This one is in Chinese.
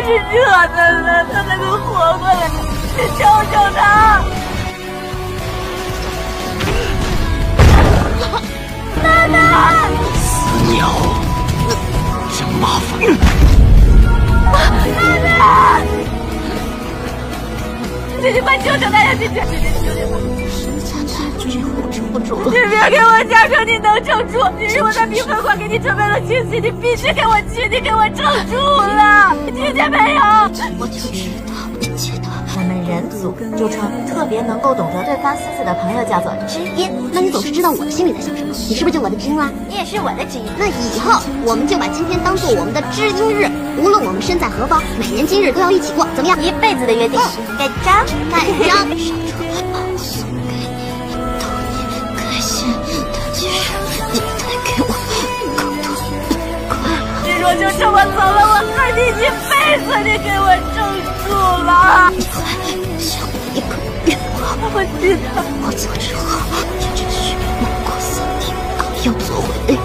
是这的了，他还能活过来，你救救他！奶奶！ 死鸟，真麻烦！ 奶奶！姐姐快救救奶奶！姐姐，救救她！ 不住了！ 你别给我假装你能撑住！今日我在评分馆给你准备了惊喜，你必须给我去！你给我撑住了！你听见没有？ 我就知道，我们人族就称特别能够懂得对方心思的朋友叫做知音。 那你总是知道我的心里在想什么，你是不是就我的知音啦？ 你也是我的知音。 那以后我们就把今天当做我们的知音日，无论我们身在何方，每年今日都要一起过，怎么样？ 一辈子的约定。盖章， 盖章。 我就这么走了，我恨你一辈子！你给我撑住了！ 像一个愿望。 我知道， 我走之后，这只是梦过3天，又做回